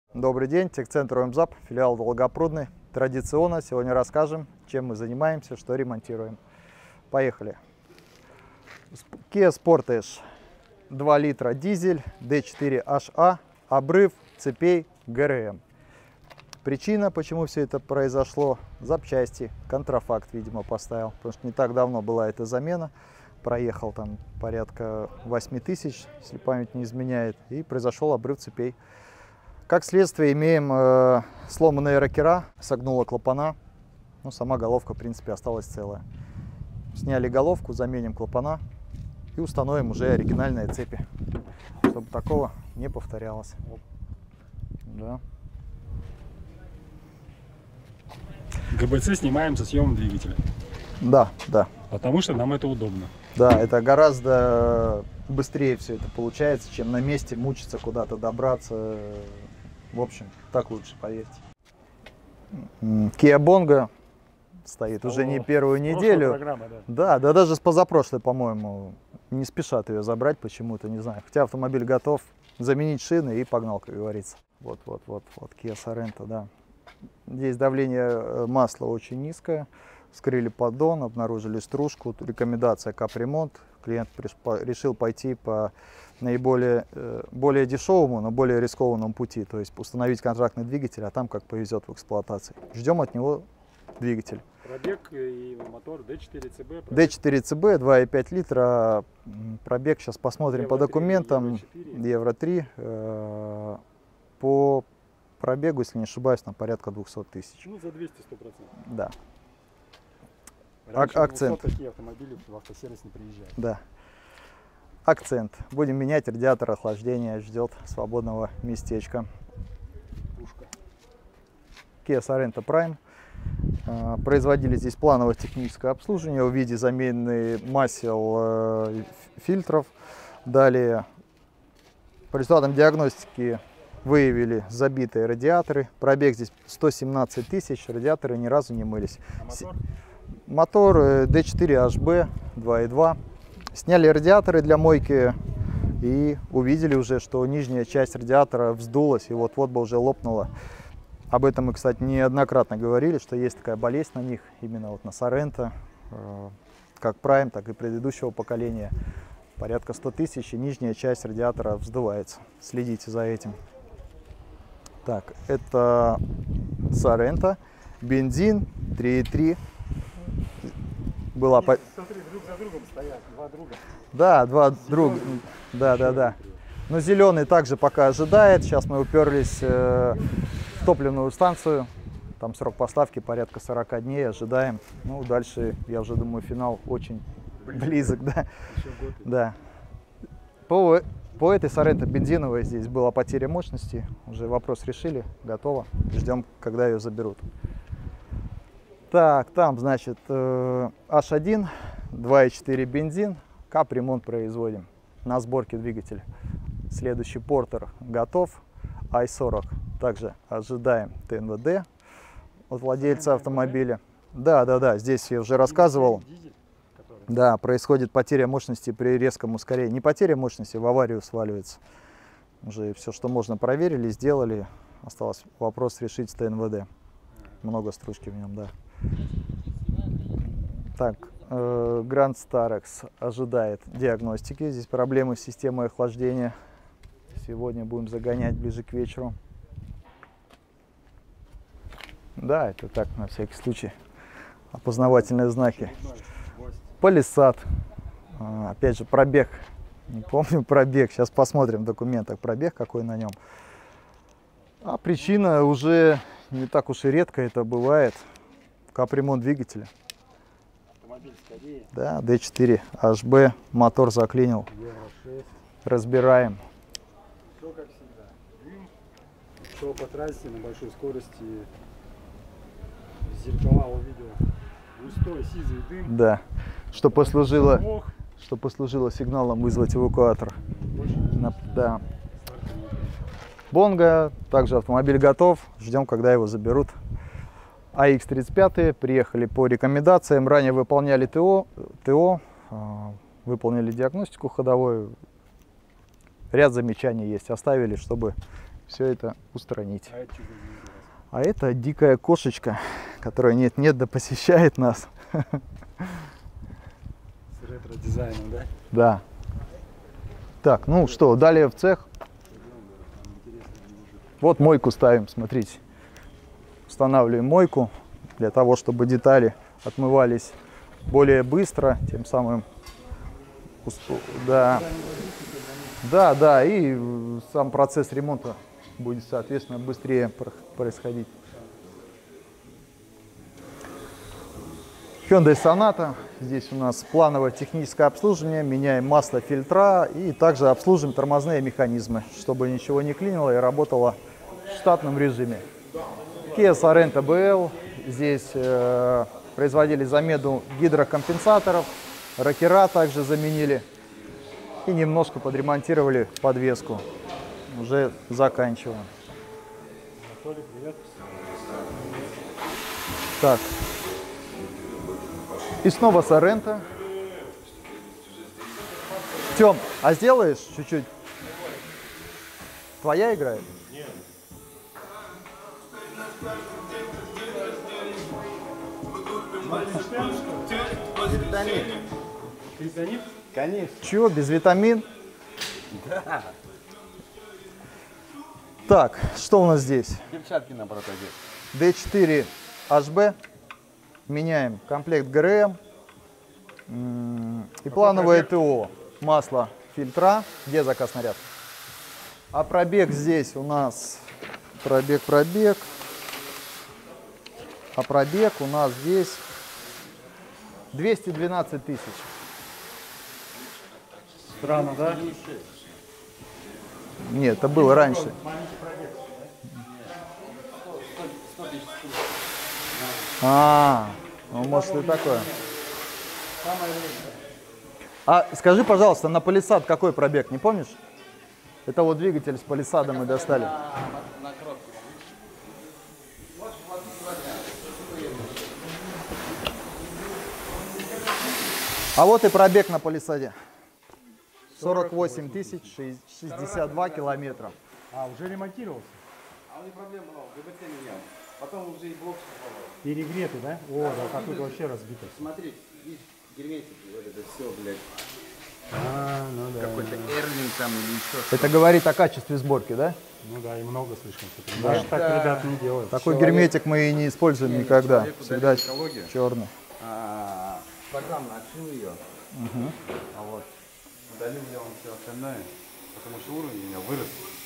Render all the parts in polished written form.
Добрый день, техцентр ОМЗАП, филиал Долгопрудный. Традиционно сегодня расскажем, чем мы занимаемся, что ремонтируем. Поехали. Kia Sportage 2 литра дизель, D4HA, обрыв цепей ГРМ. Причина, почему все это произошло, запчасти, контрафакт, видимо, поставил, потому что не так давно была эта замена. Проехал там порядка 8000, если память не изменяет, и произошел обрыв цепей. Как следствие имеем сломанные рокера, согнула клапана, но сама головка в принципе осталась целая. Сняли головку, заменим клапана и установим уже оригинальные цепи, чтобы такого не повторялось. Да. ГБЦ снимаем со съемом двигателя. Да, да. Потому что нам это удобно. Да, это гораздо быстрее все это получается, чем на месте мучиться куда-то добраться. В общем, так лучше, поверьте. Kia Bongo стоит уже не первую неделю. Да, даже с позапрошлой, по-моему, не спешат ее забрать почему-то, не знаю. Хотя автомобиль готов заменить шины и погнал, как говорится. Вот, Kia Sorento, да. Здесь давление масла очень низкое. Вскрыли поддон, обнаружили стружку. Рекомендация капремонт. Клиент решил пойти по более дешевому, но более рискованному пути. То есть установить контрактный двигатель, а там как повезет в эксплуатации. Ждем от него двигатель. Пробег и мотор D4CB. D4CB 2,5 литра. Пробег сейчас посмотрим по документам. Евро 3. По пробегу, если не ошибаюсь, на порядка 200 тысяч. Ну, за 200 100%. Да. Акцент. Такие автомобили в автосервис не приезжают. Да. Акцент. Будем менять радиатор охлаждения. Ждет свободного местечка. Пушка. Kia Sorento Prime. Производили здесь плановое техническое обслуживание в виде замены масел, фильтров. Далее по результатам диагностики выявили забитые радиаторы. Пробег здесь 117 тысяч. Радиаторы ни разу не мылись. Мотор D4HB 2.2. Сняли радиаторы для мойки и увидели уже, что нижняя часть радиатора вздулась и вот-вот бы уже лопнула. Об этом мы, кстати, неоднократно говорили, что есть такая болезнь на них, именно вот на Sorento, как Prime, так и предыдущего поколения. Порядка 100 тысяч, и нижняя часть радиатора вздувается. Следите за этим. Так, это Sorento, бензин 3.3. Была Смотри, друг за другом стоят, два друга. Да, два друга. Да. Но зеленый также пока ожидает. Сейчас мы уперлись в топливную станцию. Там срок поставки порядка 40 дней. Ожидаем. Ну, дальше, я уже думаю, финал очень близок. Да. Да. По этой Sorento бензиновой здесь была потеря мощности. Уже вопрос решили. Готово. Ждем, когда ее заберут. Так, там, значит, H1, 2.4 бензин, капремонт производим на сборке двигателя. Следующий Porter готов, i40 также ожидаем ТНВД от владельца автомобиля. Да, здесь я уже рассказывал. Да, происходит потеря мощности при резком ускорении. Не потеря мощности, в аварию сваливается. Уже все, что можно, проверили, сделали. Осталось вопрос решить с ТНВД. Много стружки в нем, да. Так, Grand Starex ожидает диагностики. Здесь проблемы с системой охлаждения. Сегодня будем загонять ближе к вечеру. Да, это так, на всякий случай. Опознавательные знаки. Палисад. Опять же, пробег. Не помню пробег. Сейчас посмотрим в документах пробег, какой на нем. А причина уже не так уж и редко это бывает. Капремонт двигателя. Автомобиль скорее. Да, D4HB, мотор заклинил. Евро 6. Разбираем. Все как всегда. Дым. Шел по трассе на большой скорости. Зеркала увидел. Густой сизый дым. Да. Что послужило сигналом вызвать эвакуатор. Да. Bongo, также автомобиль готов. Ждем, когда его заберут. AX35 приехали по рекомендациям, ранее выполняли ТО, выполнили диагностику ходовую. Ряд замечаний есть, оставили, чтобы все это устранить. А это что за зверь? А это дикая кошечка, которая нет-нет да посещает нас. С ретро-дизайном, да? Да. Так, ну что, далее в цех. Вот мойку ставим, смотрите. Устанавливаем мойку для того, чтобы детали отмывались более быстро, тем самым, да, да, и сам процесс ремонта будет, соответственно, быстрее происходить. Hyundai Sonata. Здесь у нас плановое техническое обслуживание, меняем масло, фильтра и также обслуживаем тормозные механизмы, чтобы ничего не клинило и работало в штатном режиме. Kia Sorento BL. Здесь производили замену гидрокомпенсаторов, рокера также заменили и немножко подремонтировали подвеску. Уже заканчиваем. Анатолий, привет. Так. И снова Sorento. Тём, а сделаешь чуть-чуть? Твоя играет? Нет. Криптонит? Конечно. Чего, без витамин? Да. Так, что у нас здесь? Перчатки на прототип. D4 HB. Меняем комплект ГРМ. И плановое ТО. Масло, фильтра. Где заказ снаряд? А пробег здесь у нас... Пробег. А пробег у нас здесь 212 тысяч. Странно, да? Нет, это было раньше. Ну может и такое. А скажи, пожалуйста, на Palisade какой пробег, не помнишь? Это вот двигатель с Palisade мы достали. А вот и пробег на Palisade. 48 тысяч 62 километра. А, уже ремонтировался? А у них проблема была, ГБЦ менял. Потом уже и блок создавал. Перегретый, да? О, да, как тут вообще разбито. Смотри, видишь, герметик, вот это все, блядь. А, ну да. Какой-то эрлинг там или еще что-то. Это говорит о качестве сборки, да? Ну да, и много слишком. Да. Даже так ребят не делают. Такой герметик мы и не используем никогда. Всегда экология. черный. Программно отшил ее. А вот удалил я вам все остальное, потому что уровень у меня вырос.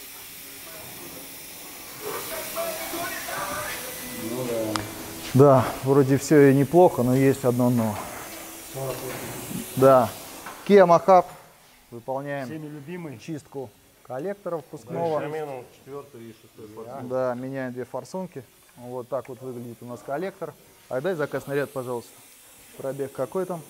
Ну да. Да, вроде все и неплохо, но есть одно но. Да. Kia Mojave. Выполняем Всеми любимый. чистку коллектора впускного. Замену 4 и 6 форсунки. Да, меняем две форсунки. Вот так вот выглядит у нас коллектор. А дай заказ снаряд, пожалуйста. Пробег какой там?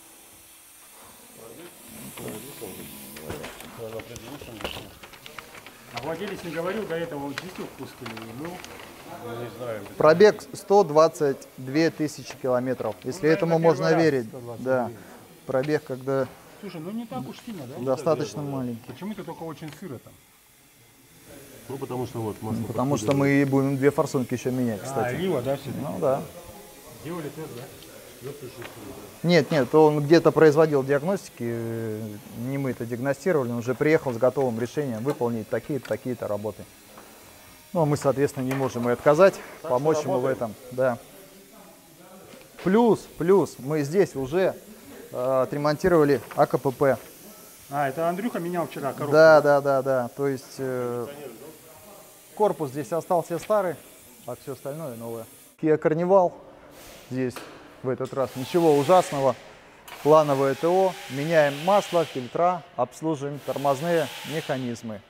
А владелец не говорил до этого, вот здесь впуск или был? Не знаю. Пробег 122 тысячи километров. Если этому можно верить. 122. Да. Пробег, когда Слушай, ну не так уж сильно, да? достаточно маленький. Почему-то только очень сыро там. Ну, потому что вот масло. Потому что мы будем две форсунки еще менять, А, кстати. лива, да, все? Ну да. Делали тест, да? Нет, он где-то производил диагностики, не мы это диагностировали, он уже приехал с готовым решением выполнить такие-то, такие-то работы. Ну, а мы, соответственно, не можем и отказать, помочь ему в этом. Да. Плюс, мы здесь уже отремонтировали АКПП. А, это Андрюха менял вчера коробку. Да. То есть корпус здесь остался старый, а все остальное новое. Kia Carnival. Здесь в этот раз ничего ужасного. Плановое ТО. Меняем масло, фильтра, обслуживаем тормозные механизмы.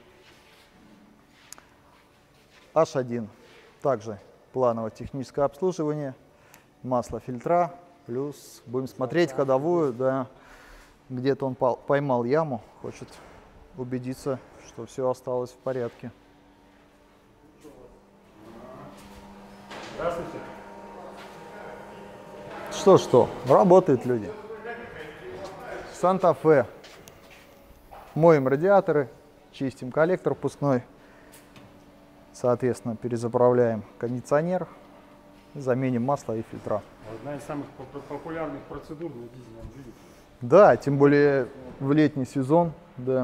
H1. Также плановое техническое обслуживание. Масло, фильтра. Плюс будем смотреть ходовую. Да, где-то он поймал яму. Хочет убедиться, что все осталось в порядке. Здравствуйте. Что, работают люди. Санта-Фе. Моем радиаторы, чистим коллектор впускной. Соответственно, перезаправляем кондиционер, заменим масло и фильтра. Одна из самых популярных процедур на дизельном двигателе. Да, тем более в летний сезон, да.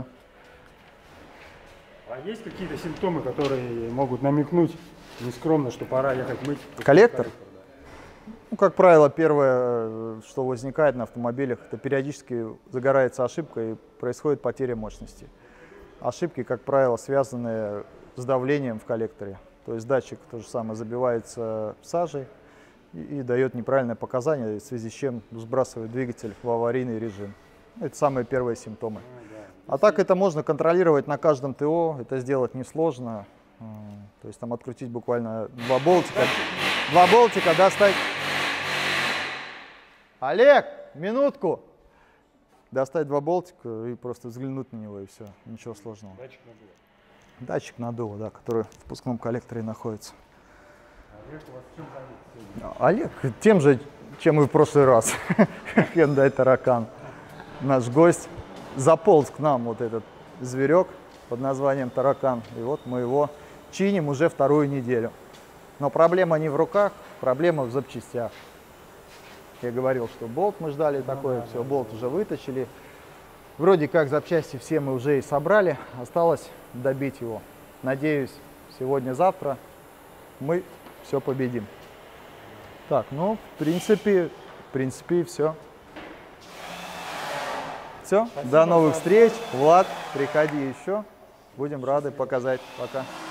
А есть какие-то симптомы, которые могут намекнуть нескромно, что пора ехать мыть? Коллектор? Да. Ну, как правило, первое, что возникает на автомобилях, это периодически загорается ошибка и происходит потеря мощности. Ошибки, как правило, связаны с давлением в коллекторе. То есть датчик то же самое забивается сажей и дает неправильное показание, в связи с чем сбрасывает двигатель в аварийный режим. Это самые первые симптомы. А так это можно контролировать на каждом ТО, это сделать несложно. То есть там открутить буквально два болтика, достать. Олег, минутку! Достать два болтика и просто взглянуть на него, и все, ничего сложного. Датчик надува. Датчик надува, да, который в впускном коллекторе находится. Олег, у вас чем занят сегодня? Олег тем же, чем и в прошлый раз. Hyundai Таракан. Наш гость заполз к нам вот этот зверек под названием Таракан. И вот мы его чиним уже вторую неделю. Но проблема не в руках, проблема в запчастях. Я говорил, что болт мы ждали такой, все, болт уже вытащили. Вроде как запчасти все мы уже и собрали, осталось добить его. Надеюсь, сегодня-завтра мы все победим. Так, ну, в принципе и все. Все, до новых встреч. Влад, приходи еще. Будем рады показать. Пока.